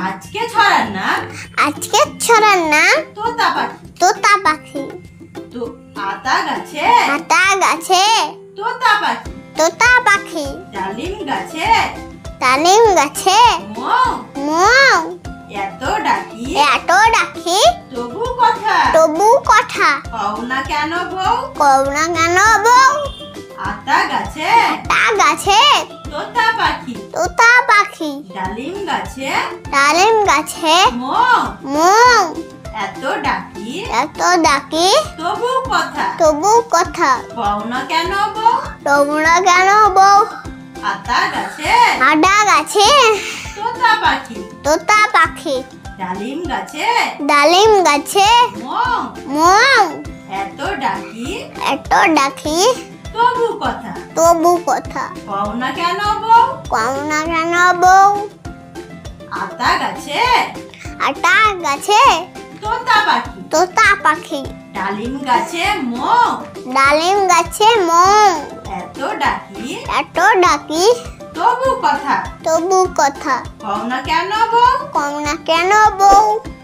আজকে ছড়ার নাম তোতা পাখি। তো আতা গাছে তোতা পাখি। ডালিম গাছে মৌ। এত ডাকি তবু কথা কও না কেন বউ। আতা গাছে তোতা পাখি। ডালিম গাছে মৌ। এত ডাকি তবু কথা কও না কেন বউ। আতা গাছে তোতা পাখি। ডালিম গাছে মৌ। এত ডাকি তবু কথা কও না কেন বউ। আতা গাছে তোতা পাখি। ডালিম গাছে মৌ। এত ডাকি তবু কথা কও না কেন বউ।